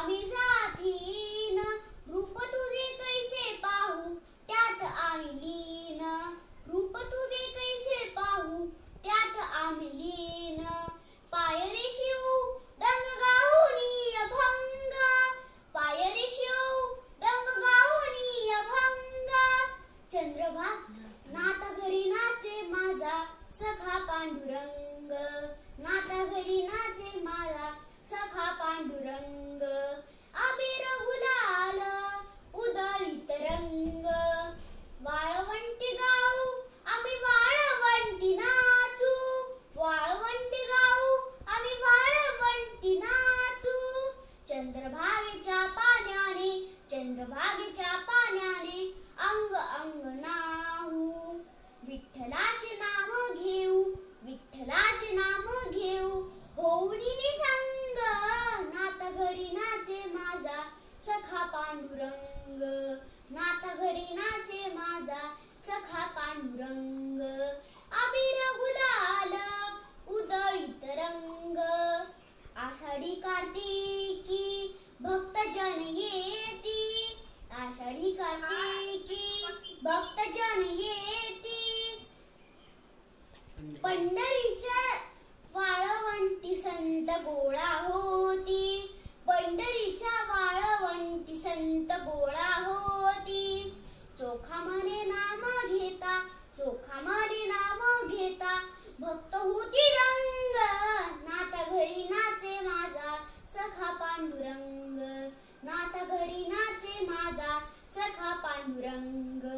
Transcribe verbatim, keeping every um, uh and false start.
आम्ही जातीन, रूप तुझे कैसे पाहू त्यात आम्ही लीन, रूप तुझे कैसे पाहू त्यात आम्ही लीन. पाय रे शिव दंग गाऊनी अभंग, पाय रे शिव दंग गाऊनी अभंग. चंद्रभागा नाता घरी नाचे माझा सखा पांडुरंग, नाता घरी नाचे माझा सखा पांडुरंग. अबीर गुलाल उधळीत रंग, वाळवंटी गाऊ आम्ही वाळवंटी नाचू, वाळवंटी गाऊ आम्ही वाळवंटी नाचू. चंद्रभागेच्या पाण्याने, चंद्रभागेच्या पाण्याने अंग अंग नाहू, विठ्ठलाचे नाम घेऊ, विठ्ठलाचे नाम घेऊ. होऊनी निसंग नाता घरी नाचे माझा सखा पांडुरंग, नाता घरी नाचे माझा सखा पांडुरंग. अबीर गुलाल उधळीत रंग, आषाढी कार्तिकी भक्तजन येती, आषाढी कार्तिकी भक्तजन येती. पंढरीच्या वाळवंटी संत गोळा होती, पंढरीच्या वाळवंटी संत गोळा होती. चोखा मने नाम घेता, चोखा मने नाम घेता भक्त होती रंग. नाता घरी नाचे माझा सखा पांडुरंग, नाता घरी नाचे माझा सखा पांडुरंग.